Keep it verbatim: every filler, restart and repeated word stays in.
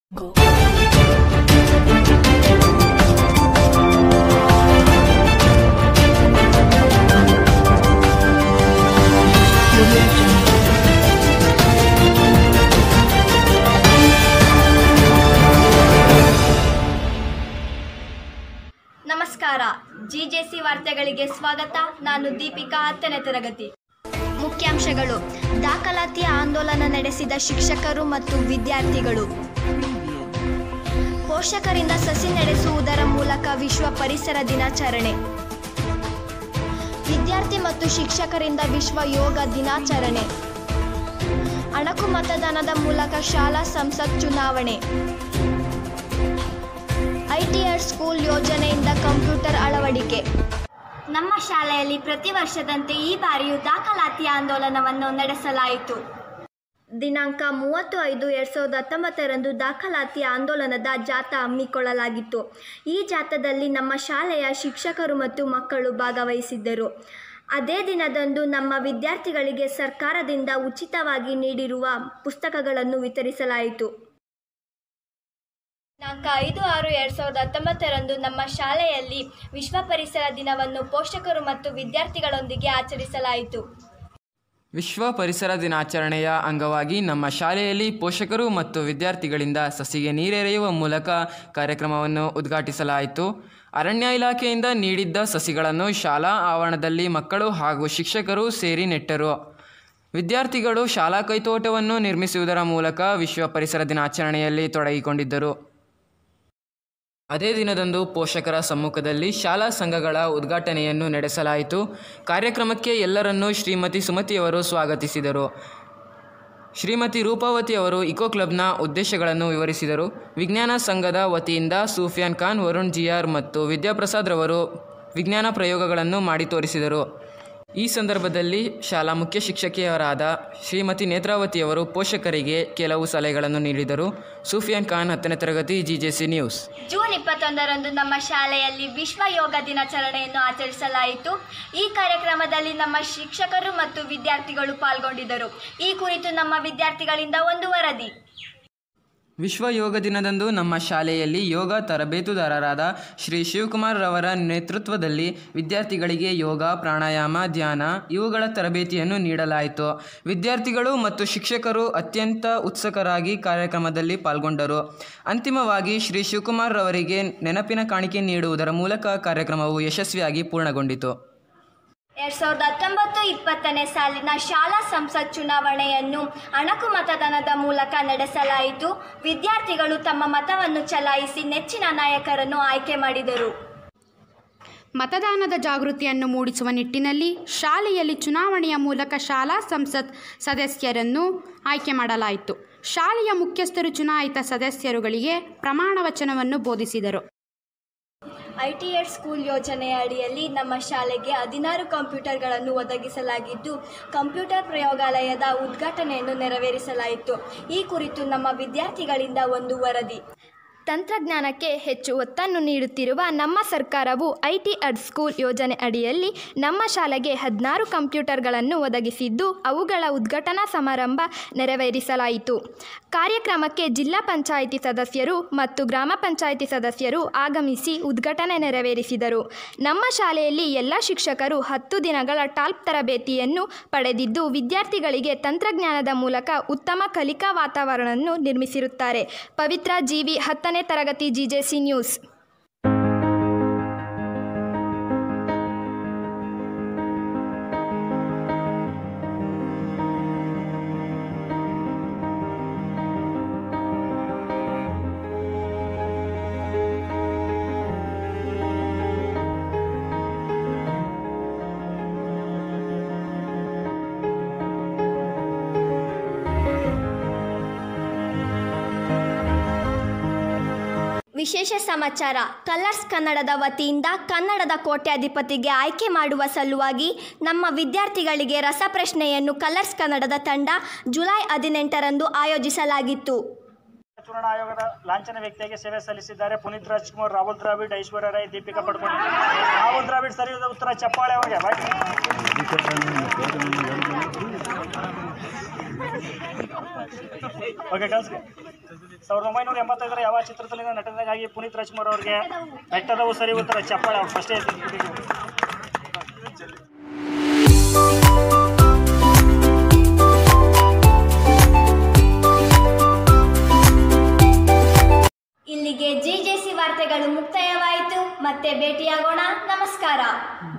Go. ನಮಸ್ಕಾರ, ಜಿಜೆಸಿ ವಾರ್ತೆಗಳಿಗೆ ಸ್ವಾಗತ. ನಾನು ದೀಪಿಕಾ, ಹತ್ತನೇ ತರಗತಿ. ಮುಖ್ಯಾಂಶಗಳು: ದಾಖಲಾತಿ ಆಂದೋಲನ ನಡೆಸಿದ ಶಿಕ್ಷಕರು ಮತ್ತು ವಿದ್ಯಾರ್ಥಿಗಳು. ಪೋಷಕರಿಂದ ಸಸಿ ನಡೆಸುವುದರ ಮೂಲಕ ವಿಶ್ವ ಪರಿಸರ ದಿನಾಚರಣೆ. ವಿದ್ಯಾರ್ಥಿ ಮತ್ತು ಶಿಕ್ಷಕರಿಂದ ವಿಶ್ವ ಯೋಗ ದಿನಾಚರಣೆ. ಅಣಕು ಮತದಾನದ ಮೂಲಕ ಶಾಲಾ ಸಂಸತ್ ಚುನಾವಣೆ. ಐಟಿಆರ್ ಸ್ಕೂಲ್ ಯೋಜನೆಯಿಂದ ಕಂಪ್ಯೂಟರ್ ಅಳವಡಿಕೆ. ನಮ್ಮ ಶಾಲೆಯಲ್ಲಿ ಪ್ರತಿ ವರ್ಷದಂತೆ ಈ ಬಾರಿಯೂ ದಾಖಲಾತಿ ಆಂದೋಲನವನ್ನು ನಡೆಸಲಾಯಿತು. ದಿನಾಂಕ ಮೂವತ್ತು ಐದು ಎರಡು ಸಾವಿರದ ಹತ್ತೊಂಬತ್ತರಂದು ದಾಖಲಾತಿ ಆಂದೋಲನದ ಜಾಥಾ ಹಮ್ಮಿಕೊಳ್ಳಲಾಗಿತ್ತು. ಈ ಜಾಥಾದಲ್ಲಿ ನಮ್ಮ ಶಾಲೆಯ ಶಿಕ್ಷಕರು ಮತ್ತು ಮಕ್ಕಳು ಭಾಗವಹಿಸಿದ್ದರು. ಅದೇ ದಿನದಂದು ನಮ್ಮ ವಿದ್ಯಾರ್ಥಿಗಳಿಗೆ ಸರ್ಕಾರದಿಂದ ಉಚಿತವಾಗಿ ನೀಡಿರುವ ಪುಸ್ತಕಗಳನ್ನು ವಿತರಿಸಲಾಯಿತು. ದಿನಾಂಕ ಐದು ಆರು ಎರಡು ಸಾವಿರದ ಹತ್ತೊಂಬತ್ತರಂದು ನಮ್ಮ ಶಾಲೆಯಲ್ಲಿ ವಿಶ್ವ ಪರಿಸರ ದಿನವನ್ನು ಪೋಷಕರು ಮತ್ತು ವಿದ್ಯಾರ್ಥಿಗಳೊಂದಿಗೆ ಆಚರಿಸಲಾಯಿತು. ವಿಶ್ವ ಪರಿಸರ ದಿನಾಚರಣೆಯ ಅಂಗವಾಗಿ ನಮ್ಮ ಶಾಲೆಯಲ್ಲಿ ಪೋಷಕರು ಮತ್ತು ವಿದ್ಯಾರ್ಥಿಗಳಿಂದ ಸಸಿಗೆ ನೀರೆರೆಯುವ ಮೂಲಕ ಕಾರ್ಯಕ್ರಮವನ್ನು ಉದ್ಘಾಟಿಸಲಾಯಿತು. ಅರಣ್ಯ ಇಲಾಖೆಯಿಂದ ನೀಡಿದ್ದ ಸಸಿಗಳನ್ನು ಶಾಲಾ ಆವರಣದಲ್ಲಿ ಮಕ್ಕಳು ಹಾಗೂ ಶಿಕ್ಷಕರು ಸೇರಿ ನೆಟ್ಟರು. ವಿದ್ಯಾರ್ಥಿಗಳು ಶಾಲಾ ಕೈತೋಟವನ್ನು ನಿರ್ಮಿಸುವುದರ ಮೂಲಕ ವಿಶ್ವ ಪರಿಸರ ದಿನಾಚರಣೆಯಲ್ಲಿ ತೊಡಗಿಕೊಂಡಿದ್ದರು. ಅದೇ ದಿನದಂದು ಪೋಷಕರ ಸಮ್ಮುಖದಲ್ಲಿ ಶಾಲಾ ಸಂಘಗಳ ಉದ್ಘಾಟನೆಯನ್ನು ನಡೆಸಲಾಯಿತು. ಕಾರ್ಯಕ್ರಮಕ್ಕೆ ಎಲ್ಲರನ್ನೂ ಶ್ರೀಮತಿ ಸುಮತಿಯವರು ಸ್ವಾಗತಿಸಿದರು. ಶ್ರೀಮತಿ ರೂಪಾವತಿಯವರು ಇಕೋ ಕ್ಲಬ್ನ ಉದ್ದೇಶಗಳನ್ನು ವಿವರಿಸಿದರು. ವಿಜ್ಞಾನ ಸಂಘದ ವತಿಯಿಂದ ಸೂಫಿಯಾನ್ ಖಾನ್, ವರುಣ್ ಜಿಯಾರ್ ಮತ್ತು ವಿದ್ಯಾಪ್ರಸಾದ್ ರವರು ವಿಜ್ಞಾನ ಪ್ರಯೋಗಗಳನ್ನು ಮಾಡಿ ತೋರಿಸಿದರು. ಈ ಸಂದರ್ಭದಲ್ಲಿ ಶಾಲಾ ಮುಖ್ಯ ಶಿಕ್ಷಕಿಯರಾದ ಶ್ರೀಮತಿ ನೇತ್ರಾವತಿಯವರು ಪೋಷಕರಿಗೆ ಕೆಲವು ಸಲಹೆಗಳನ್ನು ನೀಡಿದರು. ಸೂಫಿಯಾನ್ ಖಾನ್, ಹತ್ತನೇ ತರಗತಿ, ಜಿಜೆಸಿ ನ್ಯೂಸ್. ಜೂನ್ ಇಪ್ಪತ್ತೊಂದರಂದು ನಮ್ಮ ಶಾಲೆಯಲ್ಲಿ ವಿಶ್ವ ಯೋಗ ದಿನಾಚರಣೆಯನ್ನು ಆಚರಿಸಲಾಯಿತು. ಈ ಕಾರ್ಯಕ್ರಮದಲ್ಲಿ ನಮ್ಮ ಶಿಕ್ಷಕರು ಮತ್ತು ವಿದ್ಯಾರ್ಥಿಗಳು ಪಾಲ್ಗೊಂಡಿದ್ದರು. ಈ ಕುರಿತು ನಮ್ಮ ವಿದ್ಯಾರ್ಥಿಗಳಿಂದ ಒಂದು ವರದಿ. ವಿಶ್ವ ಯೋಗ ದಿನದಂದು ನಮ್ಮ ಶಾಲೆಯಲ್ಲಿ ಯೋಗ ತರಬೇತುದಾರರಾದ ಶ್ರೀ ಶಿವಕುಮಾರ್ ರವರ ನೇತೃತ್ವದಲ್ಲಿ ವಿದ್ಯಾರ್ಥಿಗಳಿಗೆ ಯೋಗ, ಪ್ರಾಣಾಯಾಮ, ಧ್ಯಾನ ಇವುಗಳ ತರಬೇತಿಯನ್ನು ನೀಡಲಾಯಿತು. ವಿದ್ಯಾರ್ಥಿಗಳು ಮತ್ತು ಶಿಕ್ಷಕರು ಅತ್ಯಂತ ಉತ್ಸುಕರಾಗಿ ಕಾರ್ಯಕ್ರಮದಲ್ಲಿ ಪಾಲ್ಗೊಂಡರು. ಅಂತಿಮವಾಗಿ ಶ್ರೀ ಶಿವಕುಮಾರ್ ರವರಿಗೆ ನೆನಪಿನ ಕಾಣಿಕೆ ನೀಡುವುದರ ಮೂಲಕ ಕಾರ್ಯಕ್ರಮವು ಯಶಸ್ವಿಯಾಗಿ ಪೂರ್ಣಗೊಂಡಿತು. ಎರಡು ಸಾವಿರದ ಹತ್ತೊಂಬತ್ತು ಇಪ್ಪತ್ತನೇ ಸಾಲಿನ ಶಾಲಾ ಸಂಸತ್ ಚುನಾವಣೆಯನ್ನು ಅಣಕು ಮತದಾನದ ಮೂಲಕ ನಡೆಸಲಾಯಿತು. ವಿದ್ಯಾರ್ಥಿಗಳು ತಮ್ಮ ಮತವನ್ನು ಚಲಾಯಿಸಿ ನೆಚ್ಚಿನ ನಾಯಕರನ್ನು ಆಯ್ಕೆ ಮಾಡಿದರು. ಮತದಾನದ ಜಾಗೃತಿಯನ್ನು ಮೂಡಿಸುವ ನಿಟ್ಟಿನಲ್ಲಿ ಶಾಲೆಯಲ್ಲಿ ಚುನಾವಣೆಯ ಮೂಲಕ ಶಾಲಾ ಸಂಸತ್ ಸದಸ್ಯರನ್ನು ಆಯ್ಕೆ ಮಾಡಲಾಯಿತು. ಶಾಲೆಯ ಮುಖ್ಯಸ್ಥರು ಚುನಾಯಿತ ಸದಸ್ಯರುಗಳಿಗೆ ಪ್ರಮಾಣ ವಚನವನ್ನು ಬೋಧಿಸಿದರು. ಐಟಿಆರ್ ಸ್ಕೂಲ್ ಯೋಜನೆಯ ಅಡಿಯಲ್ಲಿ ನಮ್ಮ ಶಾಲೆಗೆ ಹದಿನಾರು ಕಂಪ್ಯೂಟರ್ಗಳನ್ನು ಒದಗಿಸಲಾಗಿದ್ದು, ಕಂಪ್ಯೂಟರ್ ಪ್ರಯೋಗಾಲಯದ ಉದ್ಘಾಟನೆಯನ್ನು ನೆರವೇರಿಸಲಾಯಿತು. ಈ ಕುರಿತು ನಮ್ಮ ವಿದ್ಯಾರ್ಥಿಗಳಿಂದ ಒಂದು ವರದಿ. ತಂತ್ರಜ್ಞಾನಕ್ಕೆ ಹೆಚ್ಚು ಒತ್ತನ್ನು ನೀಡುತ್ತಿರುವ ನಮ್ಮ ಸರ್ಕಾರವು ಐಟಿಆರ್ ಸ್ಕೂಲ್ ಯೋಜನೆ ಅಡಿಯಲ್ಲಿ ನಮ್ಮ ಶಾಲೆಗೆ ಹದಿನಾರು ಕಂಪ್ಯೂಟರ್ಗಳನ್ನು ಒದಗಿಸಿದ್ದು, ಅವುಗಳ ಉದ್ಘಾಟನಾ ಸಮಾರಂಭ ನೆರವೇರಿಸಲಾಯಿತು. ಕಾರ್ಯಕ್ರಮಕ್ಕೆ ಜಿಲ್ಲಾ ಪಂಚಾಯಿತಿ ಸದಸ್ಯರು ಮತ್ತು ಗ್ರಾಮ ಪಂಚಾಯಿತಿ ಸದಸ್ಯರು ಆಗಮಿಸಿ ಉದ್ಘಾಟನೆ ನೆರವೇರಿಸಿದರು. ನಮ್ಮ ಶಾಲೆಯಲ್ಲಿ ಎಲ್ಲ ಶಿಕ್ಷಕರು ಹತ್ತು ದಿನಗಳ ಟಾಲ್ಕ್ ತರಬೇತಿಯನ್ನು ಪಡೆದಿದ್ದು, ವಿದ್ಯಾರ್ಥಿಗಳಿಗೆ ತಂತ್ರಜ್ಞಾನದ ಮೂಲಕ ಉತ್ತಮ ಕಲಿಕಾ ವಾತಾವರಣವನ್ನು ನಿರ್ಮಿಸಿರುತ್ತಾರೆ. ಪವಿತ್ರ ಜೀವಿ, ಹತ್ತನೇ ತರಗತಿ, ಜಿಜೆಸಿ ನ್ಯೂಸ್. ವಿಶೇಷ ಸಮಾಚಾರ. ಕಲರ್ಸ್ ಕನ್ನಡದ ವತಿಯಿಂದ ಕನ್ನಡದ ಕೋಟ್ಯಾಧಿಪತಿಗೆ ಆಯ್ಕೆ ಮಾಡುವ ಸಲುವಾಗಿ ನಮ್ಮ ವಿದ್ಯಾರ್ಥಿಗಳಿಗೆ ರಸಪ್ರಶ್ನೆಯನ್ನು ಕಲರ್ಸ್ ಕನ್ನಡದ ತಂಡ ಜುಲೈ ಹದಿನೆಂಟರಂದು ಆಯೋಜಿಸಲಾಗಿತ್ತು. ಚುನಾವಣಾ ಆಯೋಗದ ಲಾಂಛನ ವ್ಯಕ್ತಿಯಾಗಿ ಸೇವೆ ಸಲ್ಲಿಸಿದ್ದಾರೆ ಪುನೀತ್ ರಾಜ್ಕುಮಾರ್, ರಾಹುಲ್ ದ್ರಾವಿಡ್, ಐಶ್ವರ್ಯ ರೈ, ದೀಪಿಕಾ ಪಡುಕೋಣೆ. ರಾಹುಲ್ ದ್ರಾವಿಡ್ ಸರಿಯಾದ ಉತ್ತರ, ಚಪ್ಪಾಳೆ ಅವರಿಗೆ. ಓಕೆ ಕಳ್ಸಿ. ಸಾವಿರದ ಒಂಬೈನೂರ ಎಂಬತ್ತೈದರ ಯಾವ ಚಿತ್ರದಲ್ಲಿನ ನಟನೆಗಾಗಿ ಪುನೀತ್ ರಾಜ್ಕುಮಾರ್ ಅವರಿಗೆ ಬೆಟ್ಟದವು ಸರಿ ಉತ್ತರ ಚಪ್ಪಾಳೆ ಅವ್ರು ಫಸ್ಟೇ ಇಲ್ಲಿಗೆ ಜಿ ಜೆ ಸಿ ವಾರ್ತೆಗಳು ಮುಕ್ತಾಯವಾಯಿತು. ಮತ್ತೆ ಭೇಟಿಯಾಗೋಣ. ನಮಸ್ಕಾರ.